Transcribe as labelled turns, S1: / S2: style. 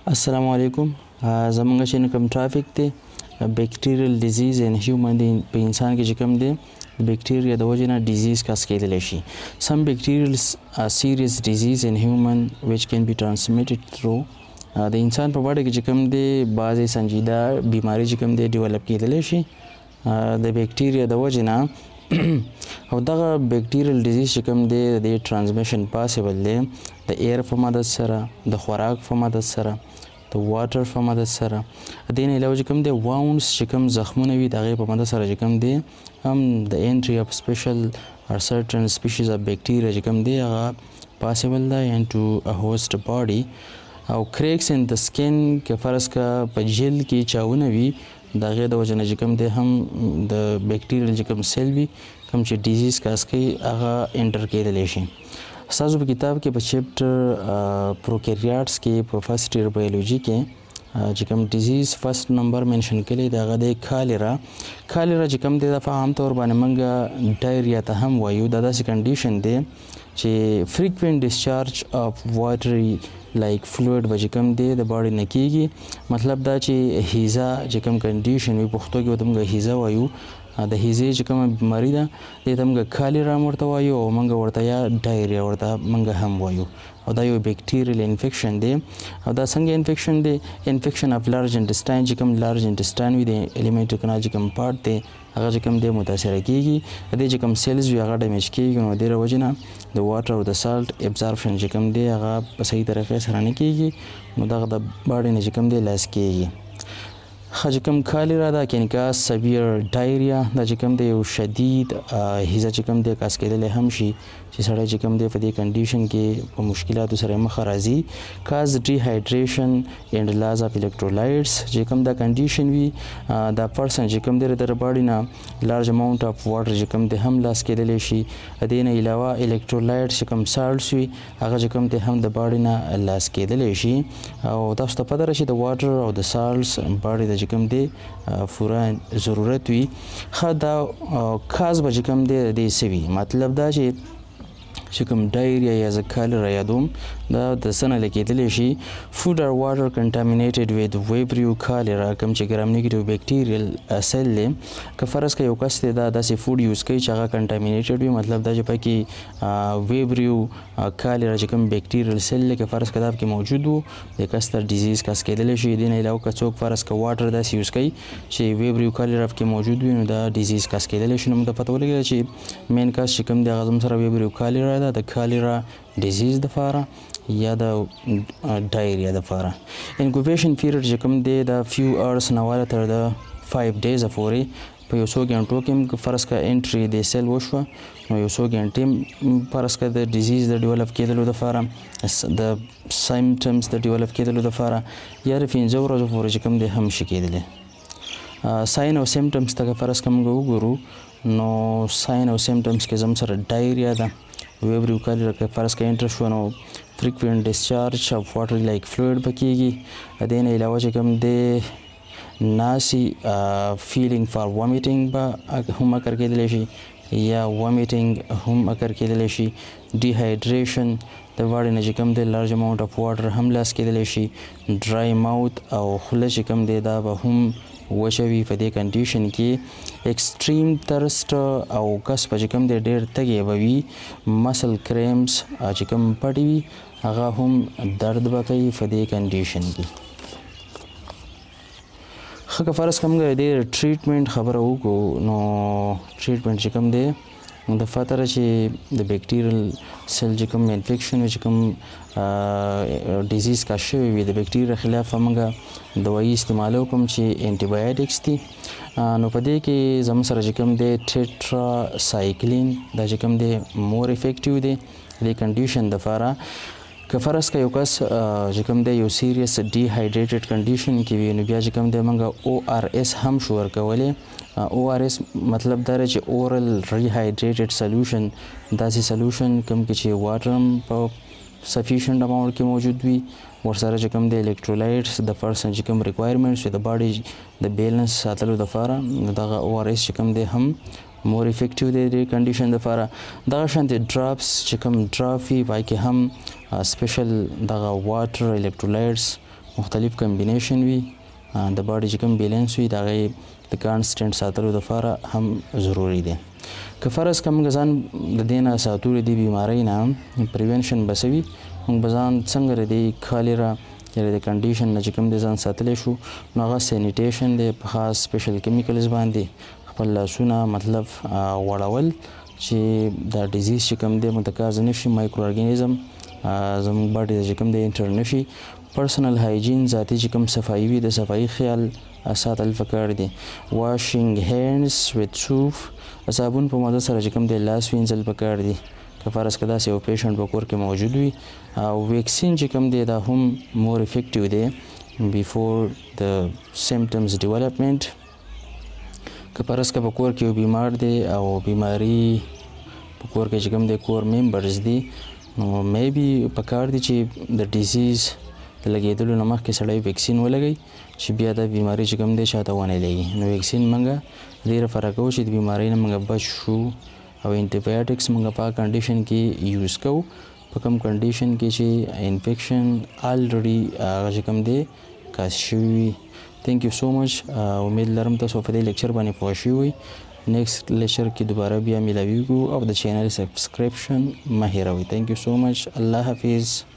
S1: السلام علیکم. زمونږ چې کوم ټاپک دی بیکټیریل ډیزیز ان هیومن دی، په انسان کې چې کوم دی بیکټیریا د وجې نه ډیزیز کاس کېدلی شي. سم بیکټیریل سیریس ډیزیز ان هیومن ویچ کین بی ټرانسمیټډ تھرو د انسان په باډي کې چې کوم دی بعضې سنجیده بیماري چې کوم دی ډیولپ کېدلی شي د بیکټیریا د وجې نه او دغه بیکټیریل ډیزیز چې کوم دی د دې ټرانسمیشن پاسبل دی د ایر په مدد سره، د خوراک په مدد سره، د واټر په مدد سره. د دې نه علاوه چې کوم دی واونډس چې کوم زخمونه وي د هغې په مدد سره چې کوم دی هم د انټري اف سپیشل or certain species of bacteria چې کوم دی هغه پاسبل دی into a host body. او کریکس ان د سکین که فرض که په جلد کې چاونه وي د هغې د وجې نه چې کوم دی هم د بیکټیریل چې کوم سیل وي کوم چې ډیزیز کاس کوي هغه انټر کېدلی شي. ستاسو په کتاب کې په چپټر پروکیریاټس کې په فرسټ ایئر بایولوژي کې چې کوم ډیزیز فرسٹ نمبر منشن کړی دی هغه دی کالرا. کالرا چې کوم دی دا په عام طور باندې موږ ډایریا ته هم وایو. دا داسې کنډیشن دی چې فریکوینټ ډسچارج اف واټري لایک فلویډ به چې کوم دی د باډي نه کېږي. مطلب دا چې هیزه چې کوم کنډیشن وي پښتو کې ورته موږ هیزه وایو. د هیزې چې کومه بیماري ده دې ته موږ کالرا ورته وایو او موږ ورته یا ډایریا ورته موږ هم وایو. او دا یو بیکټیریل انفیکشن دی. او دا څنګه انفیکشن دی؟ انفیکشن اف لارج انټسټاین چې کوم لارج انټسټاین وي د الیمنټري کانال چې کوم پارټ دی هغه چې کوم دی متاثره کېږي. د دې چې کوم سیلز وي هغه ډیمیج کېږي. نو د دې وجې نه د واټر او د سالټ ابزارپشن چې کوم دی هغه په صحیح طریقې سره نه کېږي. نو دغه د باډي نه چې کوم دی لاس کېږي. چې کوم کالرا دا کینکا سویر ډایریا دا چې کوم دی یو شدید هیزه چې کوم دی کاس کېدلی هم شي چې سړی چې کوم دی په دې کنډیشن کې په مشکلاتو سره مخه راځي. کاز ډیهایډریشن اینډ لاز اف الکترولایټس چې کوم دا کنډیشن وي دا پرسن چې کوم دی د باډي نه لارج اماونټ اف واټر چې کوم دی هم لاس کېدلی شي. د دې نه علاوه الکترولایټس چې کوم سالټس وي هغه چې کوم دی هم د باډي نه لاس کېدلی شي. او تاسو ته پته راشي د واټر او د سالټس باډي د چې کوم دی پوره ضرورت وي. ښه دا کاز به چې کوم دی د دې څه وي؟ مطلب دا چې کوم ډایریا یا زه کالرا یادوم دا د څه نه کېدلی شي؟ فود اور واټر کنټامینیټډ وید ویبریو کالرا کوم چې ګرام نیګیټیو بیکټیریل سیل دی. که فرض که یو کس دی دا داسې فود یوز کوي چې هغه کنټامینیټډ وي مطلب دا چې پکې ویبریو کالرا چې کوم بیکټیریل سیل دی که فرض که دا پکې موجود وو د کس ته ډیزیز کاس کېدلی شي. دې نه علاوه که څوک فرض که واټر داسې یوز کوي چې ویبریو کالرا پکې موجود وي نو دا ډیزیز کاس کېدلی شي. نو موږ ته پته ولګېده چې مین کاس چې کوم دی هغه زموږ سره ویبریو کالرا د کالرا ډیزیز دپاره یا د ډایریا دپاره. انکوبیشن پیریډ چې کوم دی د فیو اورس نه واله تر د 5 ډیزه پورې په یو څو ګنټو کې فرض که انټري د سیل وشوه نو یو څو ګنټې فرض که د ډیزیز د ډیولپ کېدلو دپاره د سایمټمز د ډیولپ کېدلو دپاره یا د 15 ورځو پورې چې کوم دی هم شي کېدلی. ساین او سیمټمز ته که فرض که موږ وګورو نو ساین او سیمټمز کې زموږ سره ډایریا ده. ویبریو کالرا که فرض که انټر شو نو فریکوینټ ډسچارج اف واټر لایک فلویډ به کېږي. د دې نه علاوه چې کوم دی ناسي فیلینګ فار وامیټینګ به هم اکر کېدلی شي یا وامیټینګ هم اکر کېدلی شي. ډیهایډریشن د باډي نه چې کوم دی لارج اماونټ اف واټر هم لاس کېدلی شي. ډرای ماوت او خوله چې کوم دی دا به هم وچه وي. په دې کنډیشن کې ایکسټریم ترسټ او کس به چې کوم دی ډېر تږی به وي. مسل کریمز چې کوم پټې وي هغه هم درد به کوي په دې کنډیشن کې. ښه که فرض که موږ د دې ټریټمنټ خبره وکړو نو ټریټمنټ چې کوم دی د فتره چې د بیکټیریل سیل چې کوم انفیکشن وي چې کوم ډیزیز کاس شوی وي د بیکټیریا خلاف موږ دوایي استعمالو کوم چې انټي بایوټکس دي. نو په دې کې زموږ سره چې کوم دی ټیټرا سایکلین دا چې کوم دی مور افیکټیو دی د کنډیشن دپاره. که فرض که یو کس چې کوم دی یو سیریس ډیهایډریټډ کنډیشن کې وي نو بیا چې کوم دی موږ او آر ایس هم شو ورکولی. او آر ایس مطلب دا دی چې اورل ریهایډریټډ سلیوشن داسې سلیوشن کوم کې چې واټر هم په سفیشنټ اماونټ کې موجود وي ورسره چې کوم دی الکترولایټس د پرسن چې کوم ریکوایرمنټس وي د باډي د بیلنس ساتلو دپاره دغه او آر ایس چې کوم دی هم مور افیکټیو دی د کنډیشن دپاره. دغه شانتې ډراپس چې کوم ډراپ وي پای کې هم سپیشل دغه واټر الکترولایټس مختلف کمبینیشن وي د باډي چې کوم بیلنس وي د هغې د کانسټنټ ساتلو دپاره هم ضروري دی. که فرض که موږ ځان د دې نه ساتو د دې بیمارۍ نه پریونشن به څه وي، موږ به ځان څنګه د دې کالرا یا د کنډیشن نه چې کوم دی ځان ساتلی شو، نو هغه سینیټیشن دی په خاص سپیشل کیمیکلز باندې خپل لاسونه مطلب غوړول چې دا ډیزیز چې کوم دی متکاز نه شي، مایکرو ارګانیزم زموږ باډي ته چې کوم دی انټر نه شي. پرسنل هایجین ذاتي چې کوم صفایي وي د صفایي خیال ساتل پکار دي. واشینګ هینډز ویت سوپ، صابون په ماده سره چې کوم دی لاس وینځل پکار دي که فرض که داسې یو پیشنټ په کور کې موجود وي. او ویکسین چې کوم دی دا هم مور افیکټیو دی بیفور د سیمپټمز ډیولپمنټ. که فرض که په کور کې یو بیمار دی او بیماری په کور کې چې کوم دی کور ممبرز دي، نو میبي پکار دي چې د ډیزیز د لګېدلو نه مخکې سړی ویکسین ولګوي چې بیا د بیماري چې کوم دی شاته ونه لګي. نو ویکسین موږ ډېره فرق کوو چې د بیمارۍ نه موږ بچ شو، او انټي بایوټکس موږ په کنډیشن کې یوز کوو په کوم کنډیشن کې چې انفیکشن الریډي هغه چې کوم دی کاز شوي وي. تھینک یو سو مچ. امید لرم تاسو په دې لیکچر باندې پوه شوي وئ. نیکسټ لیکچر کې دوباره بیا میلاویږو او د چینل سبسکرپشن مه هیروئ. تھینک یو سو مچ. الله حافظ.